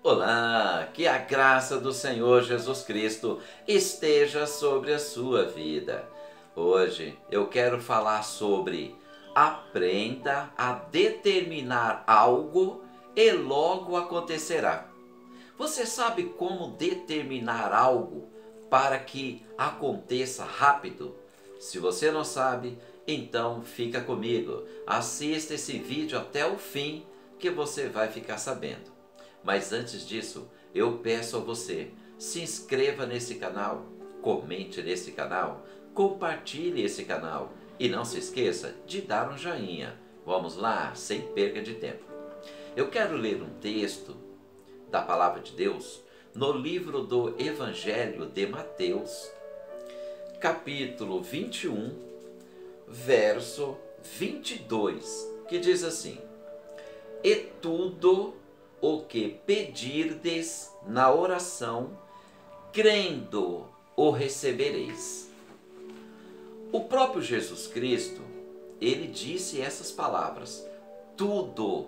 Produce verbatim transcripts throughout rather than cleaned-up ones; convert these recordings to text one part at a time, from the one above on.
Olá, que a graça do Senhor Jesus Cristo esteja sobre a sua vida. Hoje eu quero falar sobre aprenda a determinar algo e logo acontecerá. Você sabe como determinar algo para que aconteça rápido? Se você não sabe, então fica comigo. Assista esse vídeo até o fim que você vai ficar sabendo. Mas antes disso, eu peço a você, se inscreva nesse canal, comente nesse canal, compartilhe esse canal e não se esqueça de dar um joinha. Vamos lá, sem perda de tempo. Eu quero ler um texto da Palavra de Deus no livro do Evangelho de Mateus, capítulo vinte e um, verso vinte e dois, que diz assim: E tudo o que pedirdes na oração, crendo, o recebereis. O próprio Jesus Cristo, ele disse essas palavras, tudo.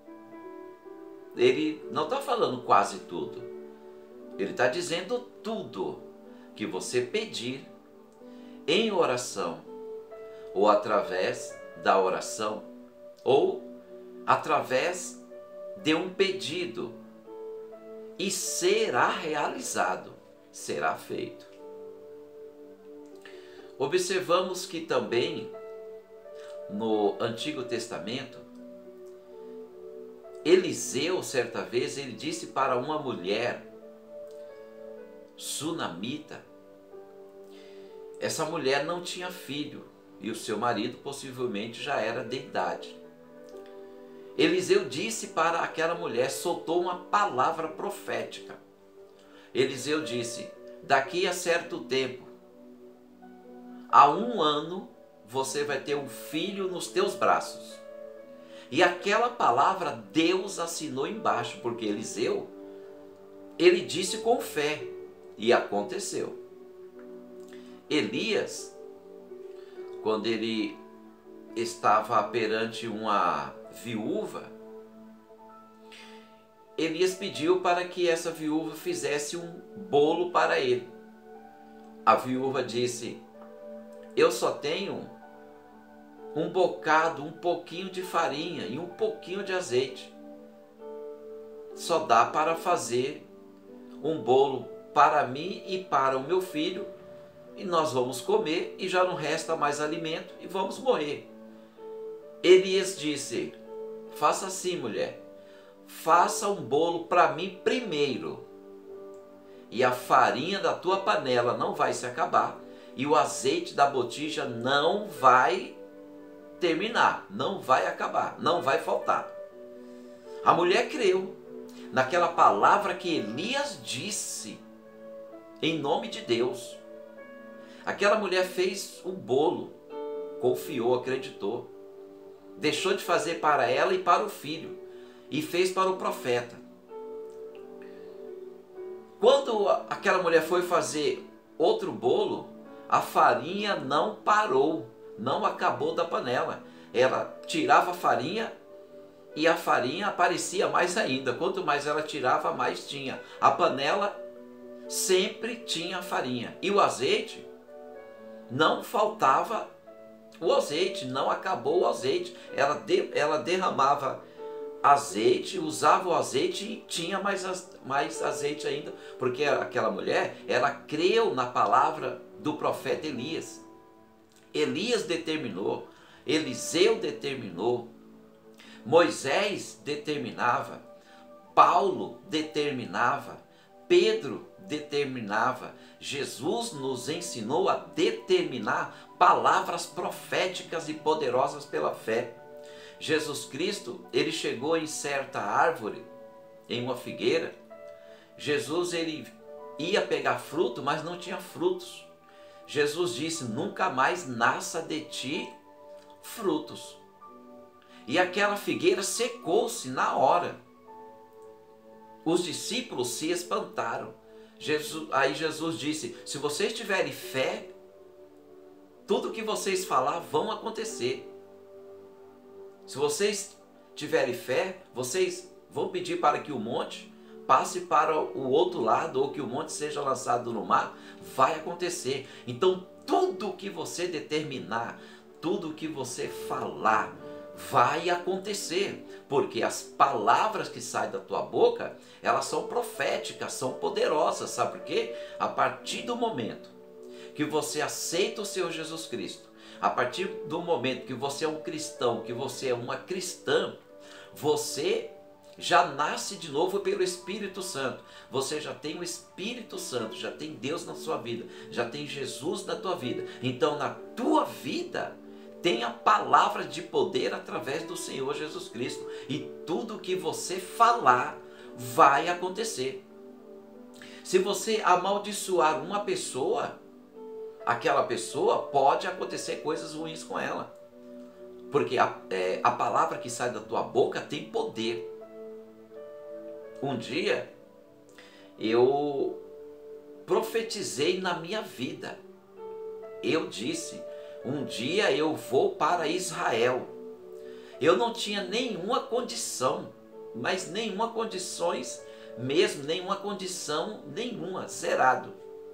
Ele não está falando quase tudo, ele está dizendo tudo que você pedir em oração, ou através da oração, ou através de um pedido, e será realizado, será feito. Observamos que também no Antigo Testamento, Eliseu, certa vez, ele disse para uma mulher sunamita. Essa mulher não tinha filho e o seu marido possivelmente já era de idade. Eliseu disse para aquela mulher, soltou uma palavra profética. Eliseu disse: daqui a certo tempo, há um ano, você vai ter um filho nos teus braços. E aquela palavra Deus assinou embaixo, porque Eliseu, ele disse com fé, e aconteceu. Elias, quando ele estava perante uma viúva, Elias pediu para que essa viúva fizesse um bolo para ele. A viúva disse: eu só tenho um bocado, um pouquinho de farinha e um pouquinho de azeite. Só dá para fazer um bolo para mim e para o meu filho, e nós vamos comer e já não resta mais alimento e vamos morrer. Elias disse: faça assim, mulher, faça um bolo para mim primeiro, e a farinha da tua panela não vai se acabar, e o azeite da botija não vai terminar, não vai acabar, não vai faltar. A mulher creu naquela palavra que Elias disse, em nome de Deus. Aquela mulher fez o bolo, confiou, acreditou. Deixou de fazer para ela e para o filho, e fez para o profeta. Quando aquela mulher foi fazer outro bolo, a farinha não parou, não acabou da panela. Ela tirava a farinha e a farinha aparecia mais ainda. Quanto mais ela tirava, mais tinha. A panela sempre tinha farinha. E o azeite, não faltava o azeite, não acabou o azeite. Ela, de, ela derramava azeite, usava o azeite e tinha mais, mais azeite ainda, porque aquela mulher, ela creu na palavra do profeta Elias. Elias determinou, Eliseu determinou, Moisés determinava, Paulo determinava, Pedro determinava. Jesus nos ensinou a determinar palavras proféticas e poderosas pela fé. Jesus Cristo, ele chegou em certa árvore, em uma figueira. Jesus, ele ia pegar fruto, mas não tinha frutos. Jesus disse: nunca mais nasça de ti frutos. E aquela figueira secou-se na hora. Os discípulos se espantaram. Jesus, aí Jesus disse: se vocês tiverem fé, tudo que vocês falar vão acontecer. Se vocês tiverem fé, vocês vão pedir para que o monte passe para o outro lado ou que o monte seja lançado no mar, vai acontecer. Então tudo que você determinar, tudo que você falar, vai acontecer, porque as palavras que saem da tua boca, elas são proféticas, são poderosas, sabe por quê? A partir do momento que você aceita o Senhor Jesus Cristo, a partir do momento que você é um cristão, que você é uma cristã, você já nasce de novo pelo Espírito Santo. Você já tem o Espírito Santo, já tem Deus na sua vida, já tem Jesus na tua vida. Então na tua vida tem a palavra de poder através do Senhor Jesus Cristo. E tudo que você falar vai acontecer. Se você amaldiçoar uma pessoa, aquela pessoa pode acontecer coisas ruins com ela. Porque a, é, a palavra que sai da tua boca tem poder. Um dia eu profetizei na minha vida. Eu disse: um dia eu vou para Israel. Eu não tinha nenhuma condição, mas nenhuma condições mesmo, nenhuma condição nenhuma, zerado.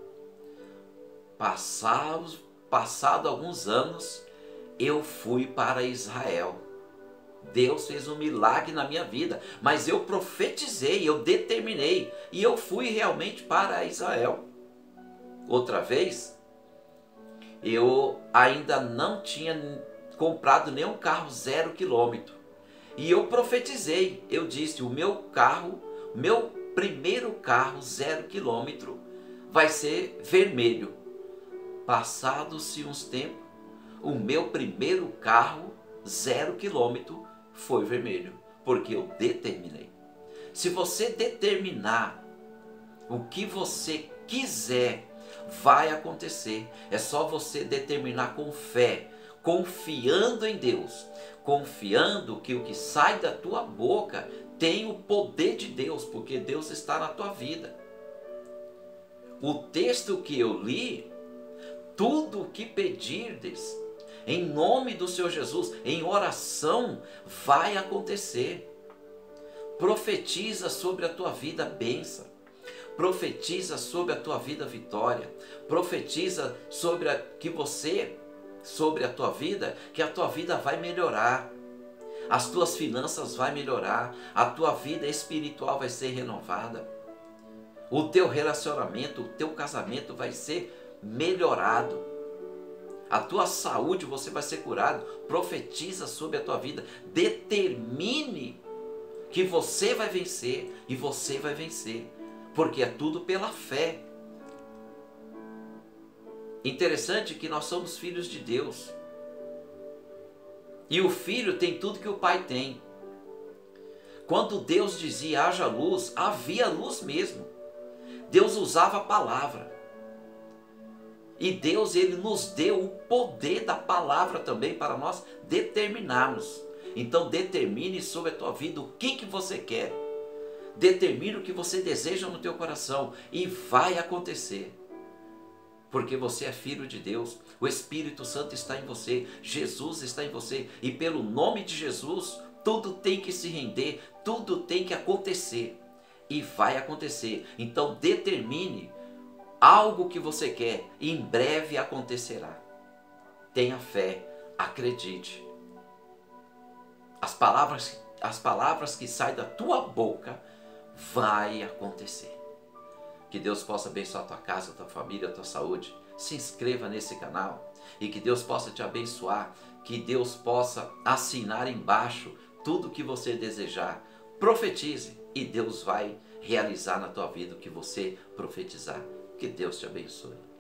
Passados, passado alguns anos, eu fui para Israel. Deus fez um milagre na minha vida, mas eu profetizei, eu determinei, e eu fui realmente para Israel. Outra vez, eu ainda não tinha comprado nenhum carro zero quilômetro, e eu profetizei, eu disse: o meu carro, meu primeiro carro zero quilômetro vai ser vermelho. Passados-se uns tempos, o meu primeiro carro zero quilômetro foi vermelho, porque eu determinei. Se você determinar o que você quiser, vai acontecer. É só você determinar com fé, confiando em Deus, confiando que o que sai da tua boca tem o poder de Deus, porque Deus está na tua vida. O texto que eu li: tudo o que pedirdes em nome do Senhor Jesus, em oração, vai acontecer. Profetiza sobre a tua vida bênção. Profetiza sobre a tua vida vitória. Profetiza sobre a, que você, sobre a tua vida, que a tua vida vai melhorar. As tuas finanças vai melhorar. A tua vida espiritual vai ser renovada. O teu relacionamento, o teu casamento vai ser melhorado. A tua saúde, você vai ser curado. Profetiza sobre a tua vida. Determine que você vai vencer, e você vai vencer, porque é tudo pela fé. Interessante que nós somos filhos de Deus, e o filho tem tudo que o pai tem. Quando Deus dizia haja luz, havia luz mesmo. Deus usava a palavra. E Deus, ele nos deu o poder da palavra também para nós determinarmos. Então determine sobre a tua vida o que, que você quer. Determine o que você deseja no teu coração, e vai acontecer. Porque você é filho de Deus, o Espírito Santo está em você, Jesus está em você, e pelo nome de Jesus, tudo tem que se render, tudo tem que acontecer. E vai acontecer. Então determine algo que você quer, e em breve acontecerá. Tenha fé, acredite. As palavras, as palavras que saem da tua boca vai acontecer. Que Deus possa abençoar a tua casa, a tua família, a tua saúde. Se inscreva nesse canal, e que Deus possa te abençoar. Que Deus possa assinar embaixo tudo que você desejar. Profetize, e Deus vai realizar na tua vida o que você profetizar. Que Deus te abençoe.